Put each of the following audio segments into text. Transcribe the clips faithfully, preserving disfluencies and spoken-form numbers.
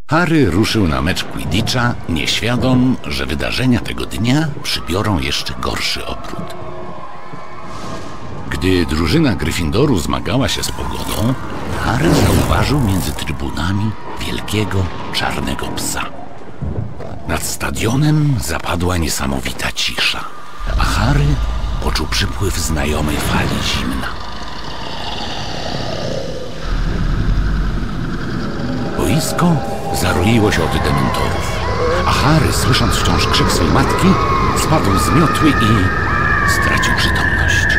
Harry ruszył na mecz Quidditcha, nieświadom, że wydarzenia tego dnia przybiorą jeszcze gorszy obrót. Gdy drużyna Gryffindoru zmagała się z pogodą, Harry zauważył między trybunami wielkiego, czarnego psa. Nad stadionem zapadła niesamowita cisza, a Harry poczuł przypływ znajomej fali zimna. Boisko zaroiło się od dementorów, a Harry, słysząc wciąż krzyk swej matki, spadł z miotły i stracił przytomność.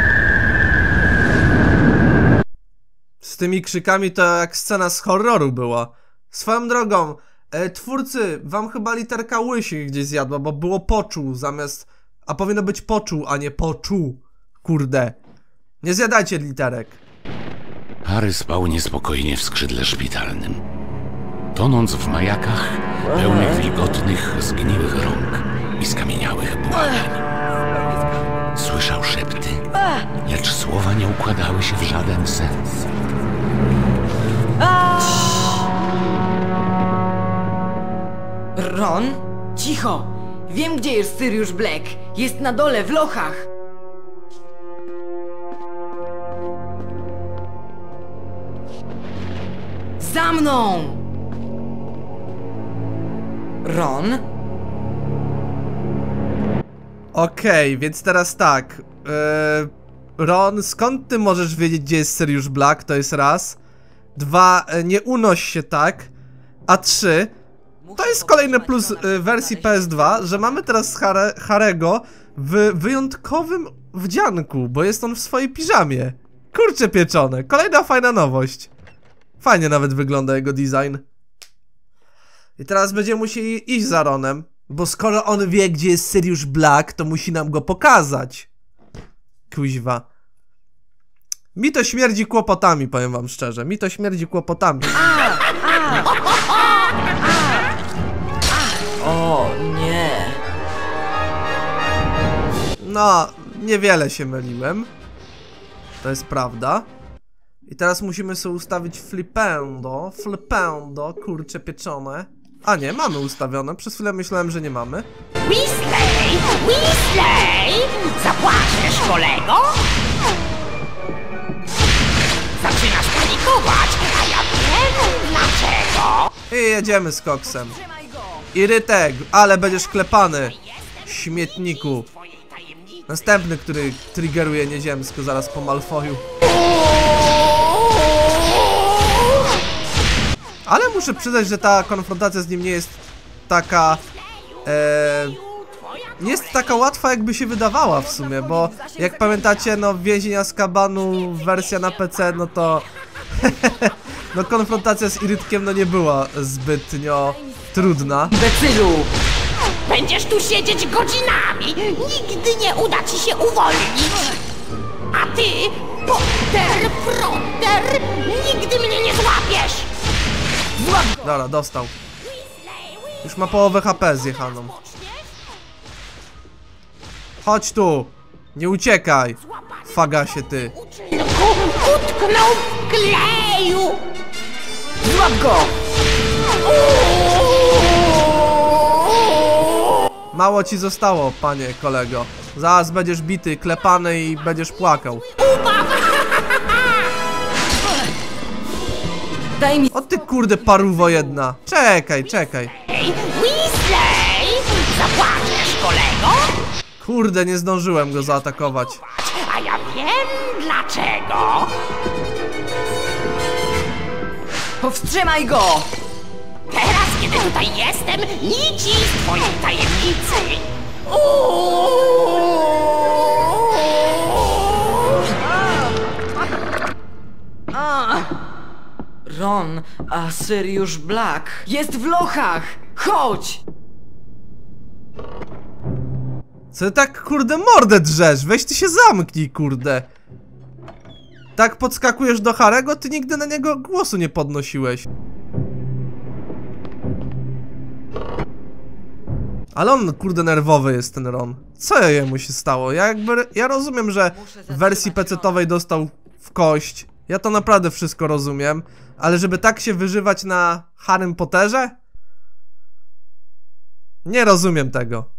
Z tymi krzykami to jak scena z horroru była. Swoją drogą, e, twórcy, wam chyba literka ły się gdzieś zjadła, bo było poczuł zamiast... A powinno być poczuł, a nie poczuł. Kurde. Nie zjadajcie literek. Harry spał niespokojnie w skrzydle szpitalnym, tonąc w majakach pełnych wilgotnych, zgniłych rąk i skamieniałych błagań. Słyszał szepty, lecz słowa nie układały się w żaden sens. Ron? Cicho! Wiem, gdzie jest Sirius Black. Jest na dole, w lochach. Za mną! Ron? Okej, okay, więc teraz tak. Yy, Ron, skąd ty możesz wiedzieć, gdzie jest Sirius Black? To jest raz. Dwa, nie unoś się tak. A trzy, to jest kolejny plus y, wersji P S dwa, że mamy teraz Harry, Harry'ego w wyjątkowym wdzianku, bo jest on w swojej piżamie. Kurcze pieczone, kolejna fajna nowość. Fajnie nawet wygląda jego design. I teraz będziemy musieli iść za Ronem, bo skoro on wie, gdzie jest Sirius Black, to musi nam go pokazać. Kuźwa. Mi to śmierdzi kłopotami, powiem wam szczerze. Mi to śmierdzi kłopotami. A, a, o, nie. No, niewiele się myliłem. To jest prawda. I teraz musimy sobie ustawić flipendo. Flipendo, kurcze pieczone. A nie, mamy ustawione. Przez chwilę myślałem, że nie mamy. Weasley! Weasley! Zapłacisz, kolego? Zaczynasz panikować, a ja wiem dlaczego. I jedziemy z koksem. Irytek, ale będziesz klepany. Śmietniku. Następny, który triggeruje nieziemsko zaraz po Malfoju. Ale muszę przyznać, że ta konfrontacja z nim nie jest taka... E, nie jest taka łatwa, jakby się wydawała w sumie, bo jak pamiętacie, no Więzień Azkabanu wersja na P C, no to... no konfrontacja z Irytkiem no nie była zbytnio trudna. Becylu! Będziesz tu siedzieć godzinami. Nigdy nie uda ci się uwolnić. A ty, Potter Frotter, nigdy mnie nie złapiesz. Dobra, dostał. Już ma połowę H P zjechaną. Chodź tu! Nie uciekaj! Fagasie ty! Utknął w kleju. Złap go! Mało ci zostało, panie kolego. Zaraz będziesz bity, klepany i będziesz płakał. Daj mi... O ty kurde paruwo jedna! Czekaj, czekaj. Ej, Weasley! Zapłacisz, kolego? Kurde, nie zdążyłem go zaatakować. A ja wiem dlaczego. Powstrzymaj go! Teraz, kiedy tutaj jestem, nic z twojej tajemnicy. A. Ron, a Sirius Black jest w lochach! Chodź! Co tak kurde mordę drzesz? Weź ty się zamknij, kurde. Tak podskakujesz do Harry'ego, ty nigdy na niego głosu nie podnosiłeś. Ale on kurde nerwowy jest ten Ron. Co jemu się stało? Ja jakby, ja rozumiem, że w wersji pecetowej dostał w kość. Ja to naprawdę wszystko rozumiem. Ale żeby tak się wyżywać na Harrym Potterze? Nie rozumiem tego.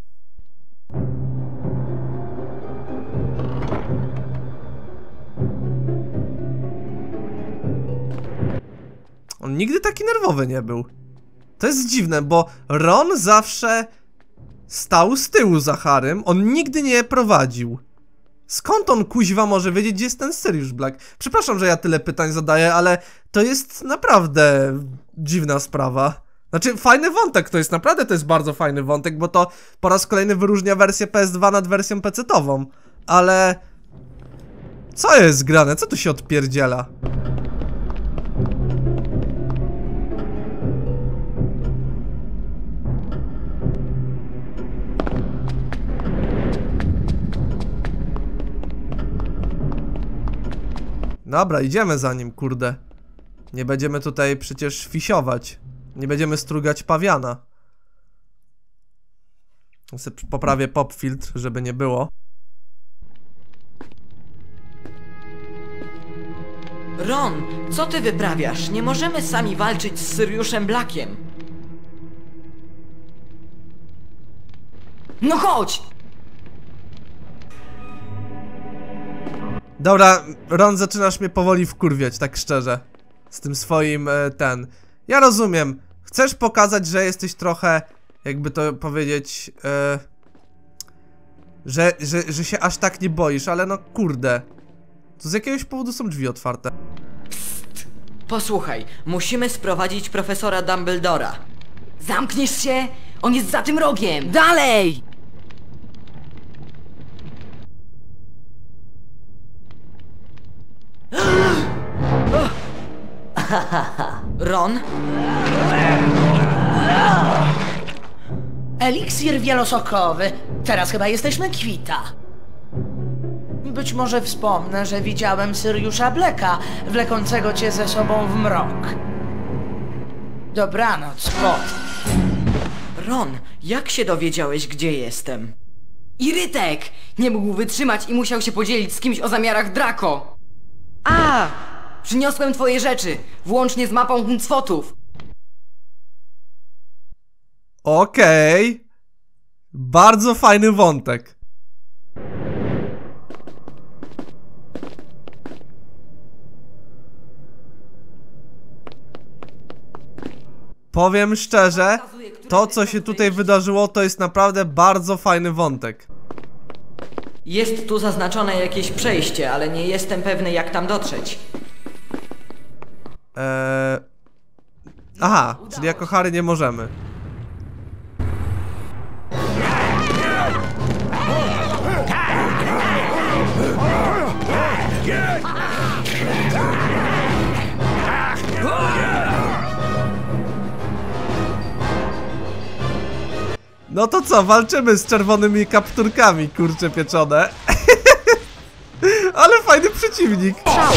On nigdy taki nerwowy nie był. To jest dziwne, bo Ron zawsze stał z tyłu za Harrym, on nigdy nie prowadził. Skąd on kuźwa może wiedzieć, gdzie jest ten Sirius Black? Przepraszam, że ja tyle pytań zadaję, ale to jest naprawdę dziwna sprawa. Znaczy, fajny wątek to jest, naprawdę to jest bardzo fajny wątek, bo to po raz kolejny wyróżnia wersję P S dwa nad wersją pecetową. Ale... co jest grane? Co tu się odpierdziela? Dobra, idziemy za nim, kurde. Nie będziemy tutaj przecież fisiować. Nie będziemy strugać pawiana. Sobie poprawię pop filtr, żeby nie było. Ron, co ty wyprawiasz? Nie możemy sami walczyć z Siriusem Blackiem. No chodź! Dobra, Ron, zaczynasz mnie powoli wkurwiać, tak szczerze. Z tym swoim, e, ten... Ja rozumiem. Chcesz pokazać, że jesteś trochę, jakby to powiedzieć, e, że, że, że się aż tak nie boisz, ale no kurde. To z jakiegoś powodu są drzwi otwarte. Psst. Posłuchaj, musimy sprowadzić profesora Dumbledora. Zamkniesz się? On jest za tym rogiem! Dalej! Ron? Eliksir wielosokowy. Teraz chyba jesteśmy kwita. Być może wspomnę, że widziałem Siriusa Blacka, wlekącego cię ze sobą w mrok. Dobranoc, kot. Ron, jak się dowiedziałeś, gdzie jestem? Irytek! Nie mógł wytrzymać i musiał się podzielić z kimś o zamiarach Draco. A! Przyniosłem twoje rzeczy, włącznie z mapą Huncwotów. Okej. Okay. Bardzo fajny wątek. Powiem szczerze, to co się tutaj wydarzyło, to jest naprawdę bardzo fajny wątek. Jest tu zaznaczone jakieś przejście, ale nie jestem pewny, jak tam dotrzeć. Eee... Aha, czyli jako Harry nie możemy. No to co, walczymy z czerwonymi kapturkami, kurcze pieczone. Ale fajny przeciwnik.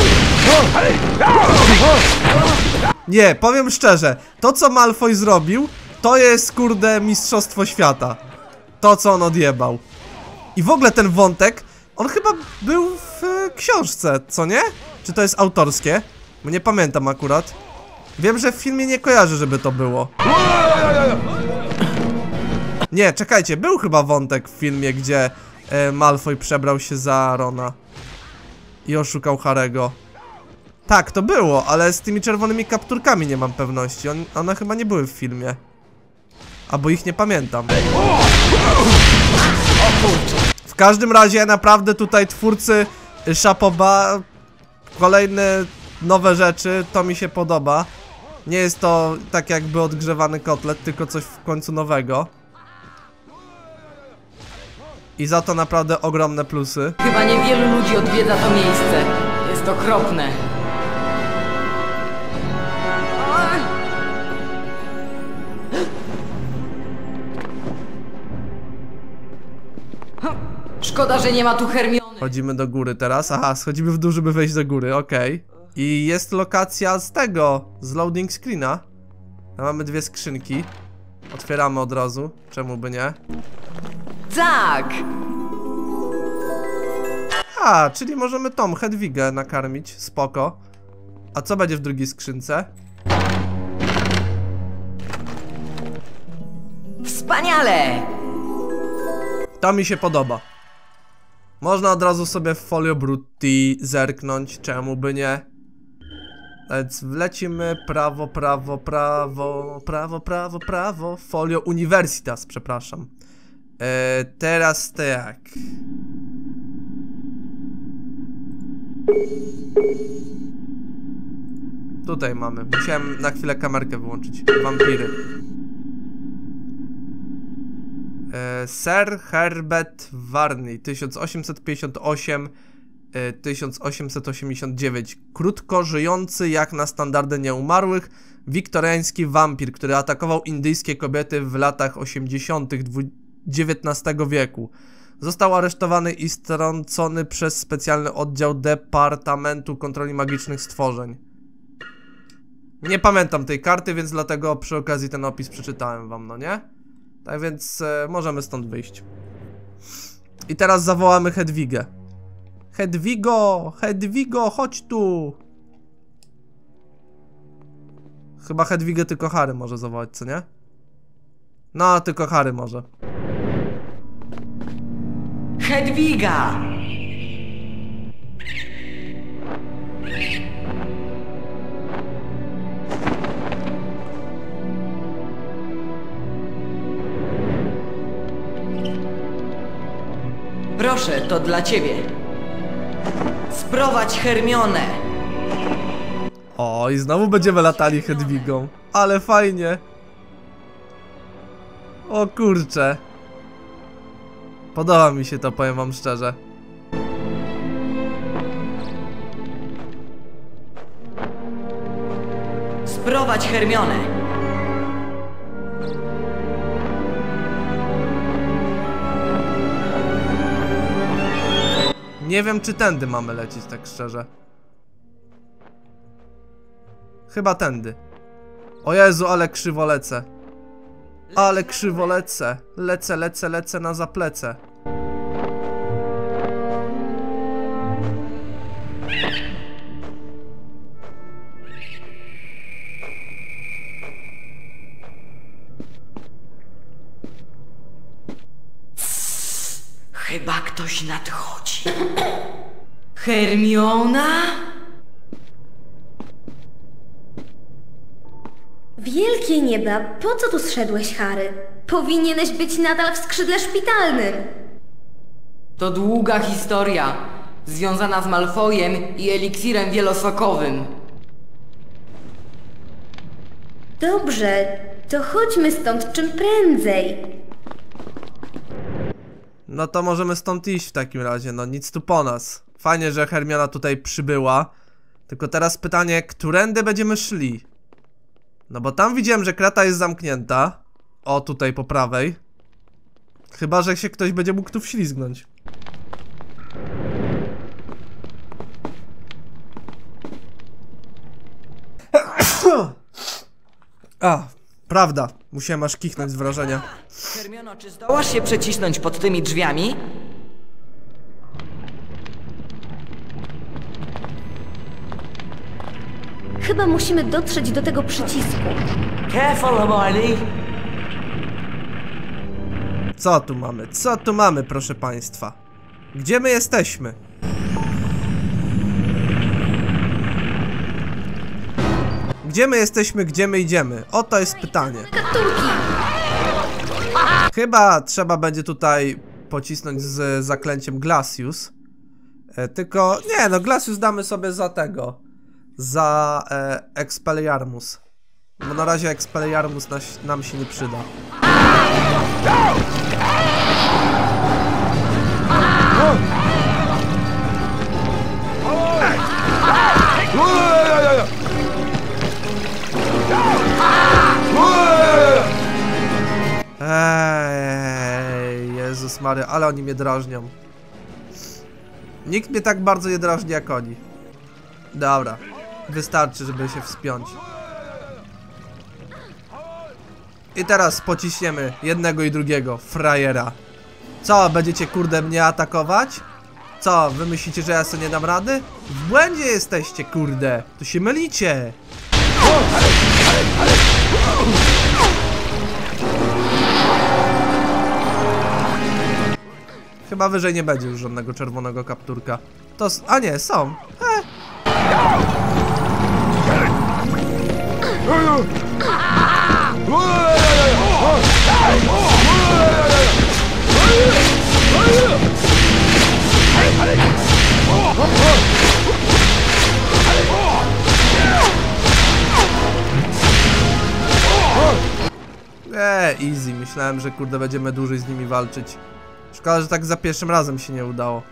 Nie, powiem szczerze, to co Malfoy zrobił, to jest kurde mistrzostwo świata. To co on odjebał. I w ogóle ten wątek, on chyba był w e, książce, co nie? Czy to jest autorskie? Bo nie pamiętam akurat. Wiem, że w filmie nie kojarzę, żeby to było. Nie, czekajcie, był chyba wątek w filmie, gdzie e, Malfoy przebrał się za Rona i oszukał Harry'ego. Tak, to było, ale z tymi czerwonymi kapturkami nie mam pewności. On, one chyba nie były w filmie. Albo ich nie pamiętam. W każdym razie naprawdę tutaj twórcy Szapoba, kolejne nowe rzeczy, to mi się podoba. Nie jest to tak jakby odgrzewany kotlet, tylko coś w końcu nowego. I za to naprawdę ogromne plusy. Chyba niewielu ludzi odwiedza to miejsce. Jest okropne. Szkoda, że nie ma tu Hermiony. Chodzimy do góry teraz. Aha, schodzimy w dół, żeby wejść do góry, okej. Okay. I jest lokacja z tego, z loading screena. Tam mamy dwie skrzynki. Otwieramy od razu, czemu by nie? Tak! A, czyli możemy Tom Hedwigę nakarmić, spoko. A co będzie w drugiej skrzynce? Wspaniale! To mi się podoba. Można od razu sobie w Folio Brutti zerknąć, czemu by nie. Więc wlecimy prawo, prawo, prawo, prawo, prawo, prawo. Folio Universitas, przepraszam. Eee, teraz tak. Tutaj mamy. Musiałem na chwilę kamerkę wyłączyć. Wampiry. Eee, Sir Herbert Varney, tysiąc osiemset pięćdziesiąt osiem do tysiąc osiemset osiemdziesiąt dziewięć. Krótko żyjący jak na standardy nieumarłych wiktoriański wampir, który atakował indyjskie kobiety w latach osiemdziesiątych dziewiętnastego wieku. Został aresztowany i strącony przez specjalny oddział Departamentu Kontroli Magicznych Stworzeń. Nie pamiętam tej karty, więc dlatego przy okazji ten opis przeczytałem wam, no nie? Tak więc e, możemy stąd wyjść. I teraz zawołamy Hedwigę. Hedwigo! Hedwigo, chodź tu! Chyba Hedwigę tylko Harry może zawołać, co nie? No, tylko Harry może. Hedwiga! Proszę, to dla ciebie. Sprowadź Hermionę. O, i znowu będziemy latali Hedwigą. Ale fajnie. O kurcze. Podoba mi się to, powiem wam szczerze. Sprowadź Hermionę. Nie wiem, czy tędy mamy lecieć, tak szczerze. Chyba tędy. O Jezu, ale krzywo lecę. Ale krzywo lecę. Lecę, lecę, lecę na zaplecę. Chyba ktoś nadchodzi. Hermiona? Wielkie nieba, po co tu zszedłeś, Harry? Powinieneś być nadal w skrzydle szpitalnym. To długa historia, związana z Malfoyem i eliksirem wielosokowym. Dobrze, to chodźmy stąd czym prędzej. No to możemy stąd iść w takim razie, no nic tu po nas. Fajnie, że Hermiona tutaj przybyła. Tylko teraz pytanie, którędy będziemy szli? No bo tam widziałem, że krata jest zamknięta. O, tutaj po prawej. Chyba, że się ktoś będzie mógł tu wślizgnąć. A, prawda. Musiałem aż kichnąć z wrażenia. Hermiono, czy zdołasz się przecisnąć pod tymi drzwiami? Chyba musimy dotrzeć do tego przycisku. Careful, Hermione. Co tu mamy? Co tu mamy, proszę państwa? Gdzie my jesteśmy? Gdzie my jesteśmy, gdzie my idziemy? Oto jest pytanie. Gatunki! Chyba trzeba będzie tutaj pocisnąć z zaklęciem Glacius. E, tylko, nie no, Glacius damy sobie za tego. Za e, Expelliarmus. Bo na razie Expelliarmus nas, nam się nie przyda. Ej, Jezus Maria, ale oni mnie drażnią. Nikt mnie tak bardzo nie drażni jak oni. Dobra, wystarczy, żeby się wspiąć. I teraz pociśniemy jednego i drugiego frajera. Co, będziecie kurde mnie atakować? Co, wy myślicie, że ja sobie nie dam rady? W błędzie jesteście, kurde. Tu się mylicie. chyba wyżej nie będzie już żadnego czerwonego kapturka. To... a nie, są. He. Eee, easy. Myślałem, że kurde będziemy dłużej z nimi walczyć. Szkoda, że tak za pierwszym razem się nie udało.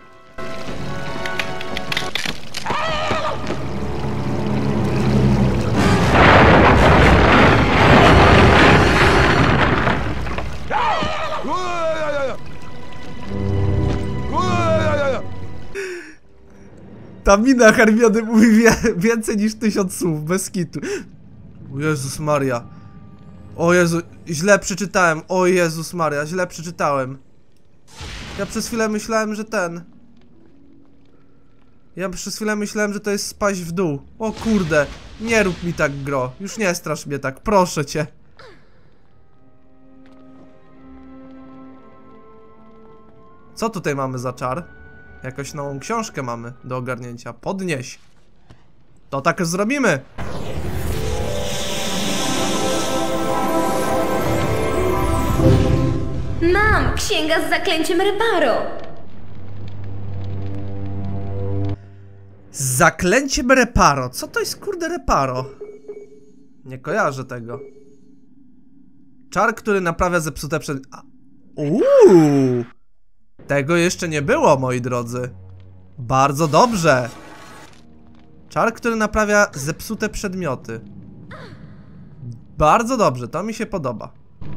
Ta mina Hermiony mówi wie, więcej niż tysiąc słów, bez kitu. O Jezus Maria. O Jezu, źle przeczytałem. O Jezus Maria, źle przeczytałem. Ja przez chwilę myślałem, że ten... Ja przez chwilę myślałem, że to jest spaść w dół. O kurde, nie rób mi tak, gro. Już nie strasz mnie tak, proszę cię. Co tutaj mamy za czar? Jakąś nową książkę mamy do ogarnięcia. Podnieś. To tak zrobimy. Mam! Księga z zaklęciem Reparo! Z zaklęciem Reparo. Co to jest kurde Reparo? Nie kojarzę tego. Czar, który naprawia zepsute przed... Uuu! Tego jeszcze nie było, moi drodzy. Bardzo dobrze. Czar, który naprawia zepsute przedmioty. Bardzo dobrze, to mi się podoba.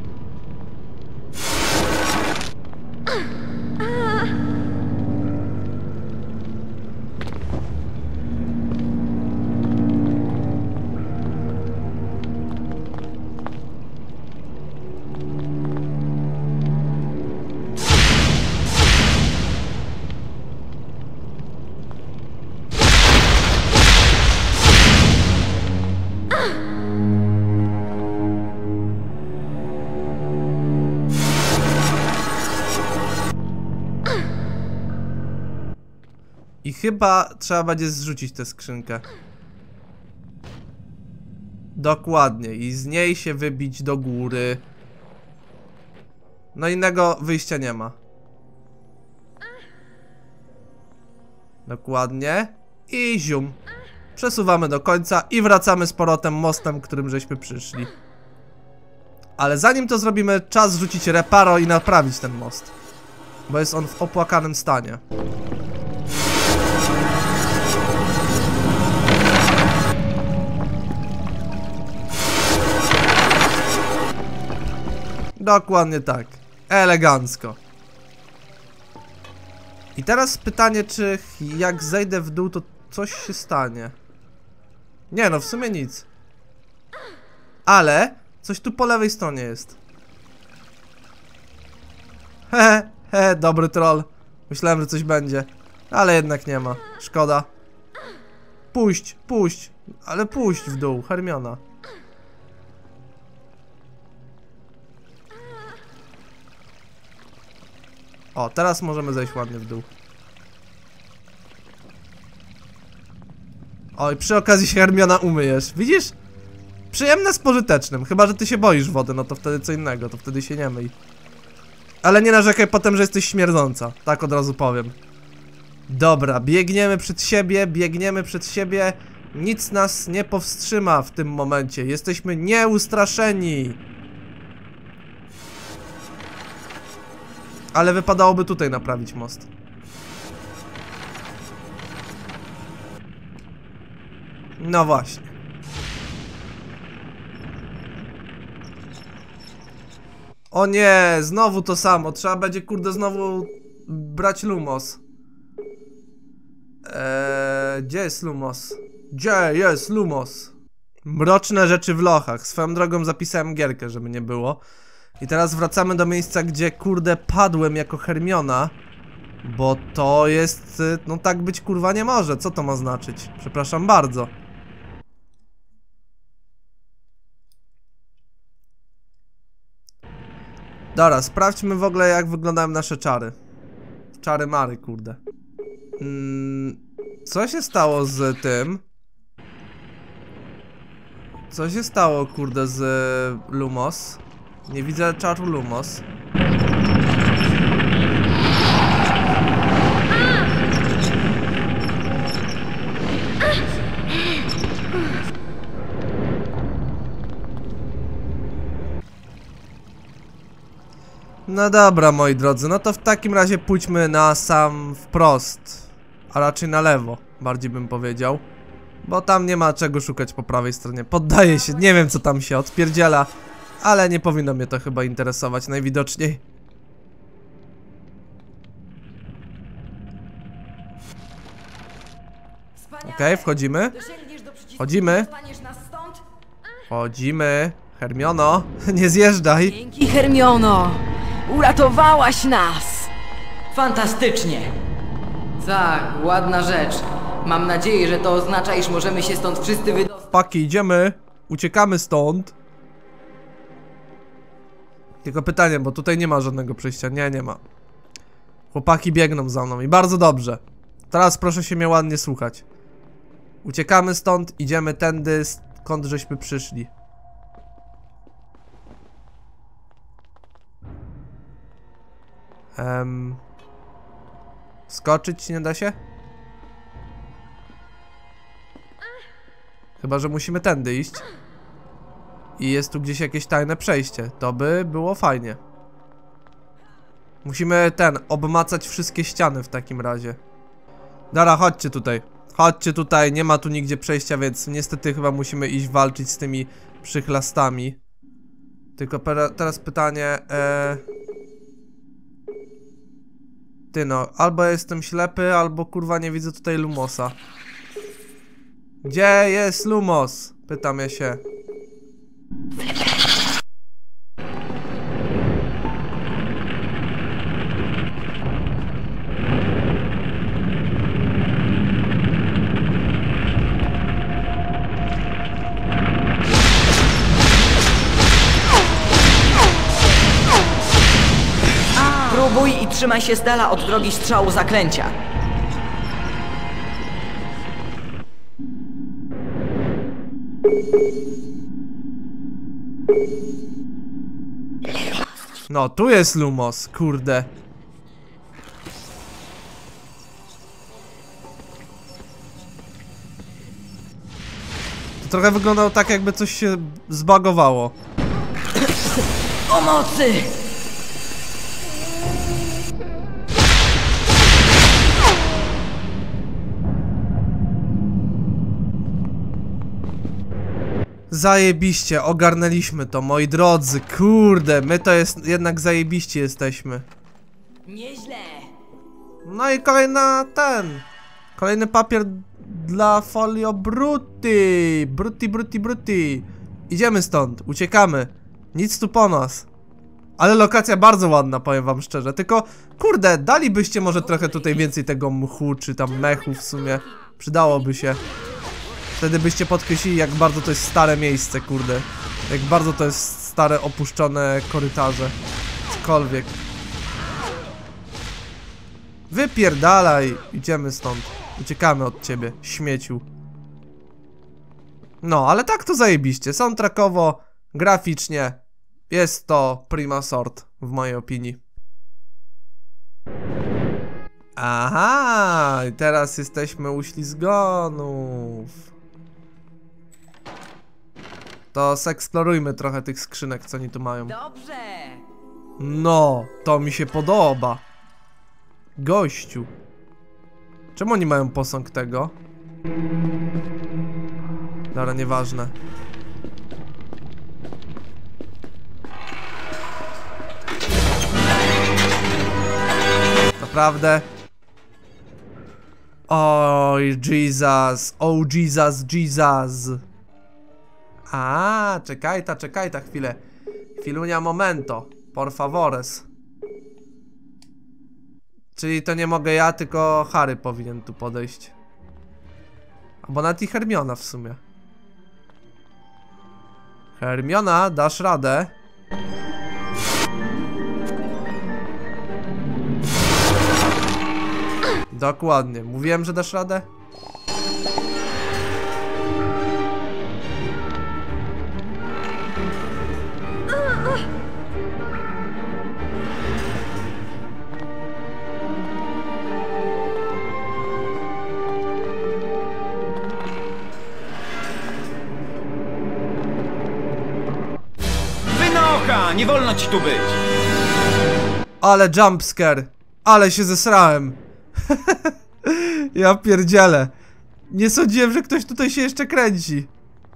I chyba trzeba będzie zrzucić tę skrzynkę. Dokładnie. I z niej się wybić do góry. No innego wyjścia nie ma. Dokładnie. I zium. Przesuwamy do końca i wracamy z powrotem mostem, którym żeśmy przyszli. Ale zanim to zrobimy, czas zrzucić Reparo i naprawić ten most. Bo jest on w opłakanym stanie. Dokładnie tak. Elegancko. I teraz pytanie, czy jak zejdę w dół, to coś się stanie. Nie no, w sumie nic. Ale coś tu po lewej stronie jest. Hehe, he, dobry troll. Myślałem, że coś będzie. Ale jednak nie ma. Szkoda. Puść, puść. Ale puść w dół, Hermiona. O, teraz możemy zejść ładnie w dół. O, i przy okazji się Hermiona umyjesz. Widzisz? Przyjemne z pożytecznym. Chyba, że ty się boisz wody, no to wtedy co innego. To wtedy się nie myj. Ale nie narzekaj potem, że jesteś śmierdząca. Tak od razu powiem. Dobra, biegniemy przed siebie, biegniemy przed siebie. Nic nas nie powstrzyma w tym momencie. Jesteśmy nieustraszeni. Ale wypadałoby tutaj naprawić most. No właśnie. O nie, znowu to samo. Trzeba będzie kurde znowu brać Lumos. Eee, gdzie jest Lumos? Gdzie jest Lumos? Mroczne rzeczy w lochach. Swoją drogą zapisałem gierkę, żeby nie było. I teraz wracamy do miejsca, gdzie kurde padłem jako Hermiona. Bo to jest... no tak być kurwa nie może. Co to ma znaczyć? Przepraszam bardzo. Dobra, sprawdźmy w ogóle jak wyglądają nasze czary. czary mary, kurde. Mm, co się stało z tym? Co się stało, kurde, z Lumos? Nie widzę czaru Lumos. No dobra, moi drodzy, no to w takim razie pójdźmy na sam wprost. A raczej na lewo, bardziej bym powiedział. Bo tam nie ma czego szukać po prawej stronie. Poddaję się, nie wiem co tam się odpierdziela. Ale nie powinno mnie to chyba interesować najwidoczniej. Okej, okay, wchodzimy. Wchodzimy. Wchodzimy. Hermiono, nie zjeżdżaj. Dzięki, Hermiono. Uratowałaś nas. Fantastycznie. Tak, ładna rzecz. Mam nadzieję, że to oznacza, iż możemy się stąd wszyscy wydostać. Paki, idziemy. Uciekamy stąd. Tylko pytanie, bo tutaj nie ma żadnego przejścia. Nie, nie ma. Chłopaki biegną za mną i bardzo dobrze. Teraz proszę się mnie ładnie słuchać. Uciekamy stąd, idziemy tędy, skąd żeśmy przyszli. Um, skoczyć nie da się? Chyba że musimy tędy iść. I jest tu gdzieś jakieś tajne przejście. To by było fajnie. Musimy ten, obmacać wszystkie ściany w takim razie. Dobra, chodźcie tutaj. Chodźcie tutaj, nie ma tu nigdzie przejścia, więc niestety chyba musimy iść walczyć z tymi przychlastami. Tylko teraz pytanie, e... Ty no, albo jestem ślepy, albo kurwa nie widzę tutaj Lumosa. Gdzie jest Lumos? Pytam ja się. Próbuj i trzymaj się z dala od drogi strzału zaklęcia. No, tu jest Lumos, kurde. To trochę wyglądało tak, jakby coś się zbagowało. Pomocy! Zajebiście, ogarnęliśmy to, moi drodzy, kurde, my to jest, jednak zajebiści jesteśmy. Nieźle. No i kolejna, ten, kolejny papier dla folio brutti, brutti, brutti, brutti. Idziemy stąd, uciekamy, nic tu po nas. Ale lokacja bardzo ładna, powiem wam szczerze, tylko, kurde, dalibyście może trochę tutaj więcej tego mchu, czy tam mechu w sumie, przydałoby się. Wtedy byście podkreślili, jak bardzo to jest stare miejsce, kurde. Jak bardzo to jest stare, opuszczone korytarze. Cokolwiek. Wypierdalaj! Idziemy stąd. Uciekamy od ciebie, śmieciu. No, ale tak to zajebiście. Soundtrackowo, graficznie. Jest to prima sort, w mojej opinii. Aha, i teraz jesteśmy u ślizgonów. To seksplorujmy trochę tych skrzynek, co oni tu mają. Dobrze. No, to mi się podoba. Gościu. Czemu oni mają posąg tego? Dobra, nieważne. Naprawdę? Oj, Jesus. Oh, Jesus, Jesus. A, czekaj ta, czekaj ta chwilę. Chwilunia momento. Por favores. Czyli to nie mogę ja, tylko Harry powinien tu podejść. Albo nawet i Hermiona w sumie. Hermiona, dasz radę? Dokładnie. Mówiłem, że dasz radę? Wynocha! Nie wolno ci tu być! Ale jumpscare. Ale się zesrałem. Ja pierdzielę. Nie sądziłem, że ktoś tutaj się jeszcze kręci.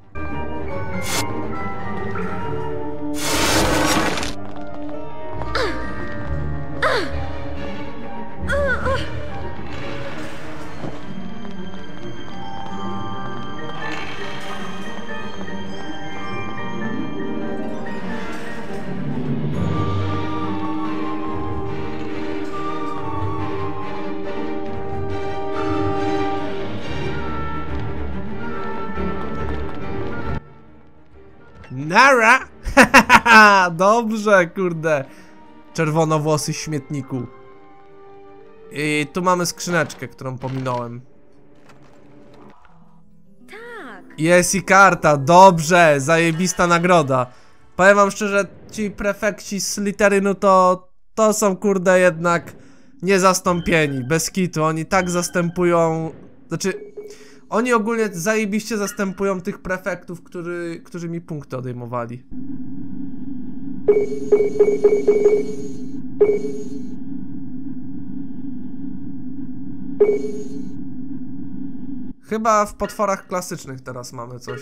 Nara! Dobrze, kurde. Czerwonowłosy śmietniku. I tu mamy skrzyneczkę, którą pominąłem. Tak. Jest i karta, dobrze, zajebista nagroda. Powiem wam szczerze, ci prefekci z Slytherynu to... To są, kurde, jednak niezastąpieni, bez kitu. Oni tak zastępują... Znaczy... Oni ogólnie zajebiście zastępują tych prefektów, którzy, którzy mi punkty odejmowali. Chyba w potworach klasycznych teraz mamy coś.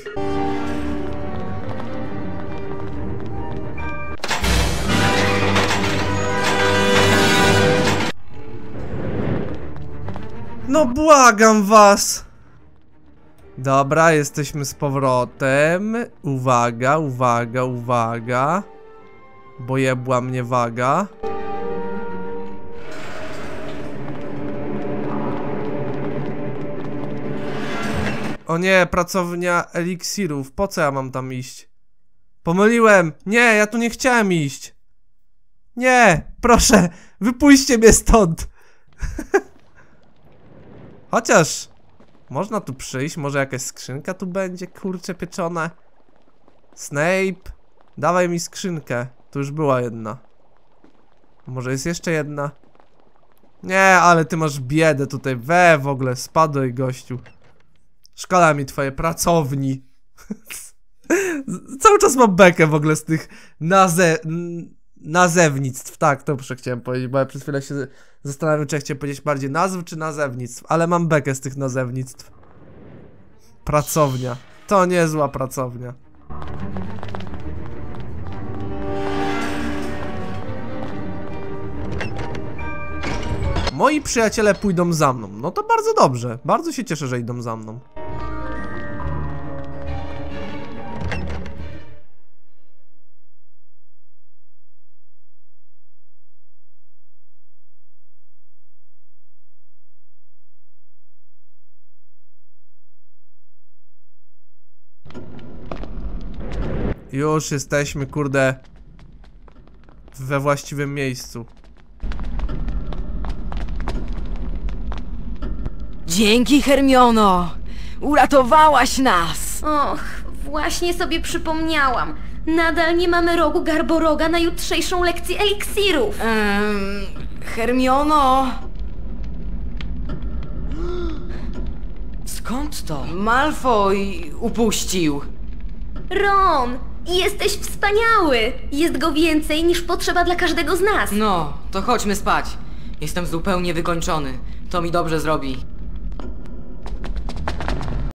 No błagam was! Dobra, jesteśmy z powrotem. Uwaga, uwaga, uwaga. Bo jebła mnie waga. O nie, pracownia eliksirów. Po co ja mam tam iść? Pomyliłem! Nie, ja tu nie chciałem iść. Nie, proszę, wypuśćcie mnie stąd. Chociaż... Można tu przyjść, może jakaś skrzynka tu będzie, kurcze pieczone. Snape, dawaj mi skrzynkę. Tu już była jedna. Może jest jeszcze jedna? Nie, ale ty masz biedę tutaj, we w ogóle, spadłeś gościu. Szkoda mi twoje pracowni. Cały czas mam bekę w ogóle z tych naze... nazewnictw. Tak, to muszę chciałem powiedzieć, bo ja przez chwilę się zastanawiam, czy ja chciałem powiedzieć bardziej nazw czy nazewnictw, ale mam bekę z tych nazewnictw. Pracownia. To niezła pracownia. Moi przyjaciele pójdą za mną. No to bardzo dobrze. Bardzo się cieszę, że idą za mną. Już jesteśmy, kurde, we właściwym miejscu. Dzięki, Hermiono! Uratowałaś nas! Och, właśnie sobie przypomniałam. Nadal nie mamy rogu Garboroga na jutrzejszą lekcję eliksirów. Ehm, Hermiono! Skąd to? Malfoy upuścił. Ron, jesteś wspaniały! Jest go więcej niż potrzeba dla każdego z nas. No, to chodźmy spać. Jestem zupełnie wykończony. To mi dobrze zrobi.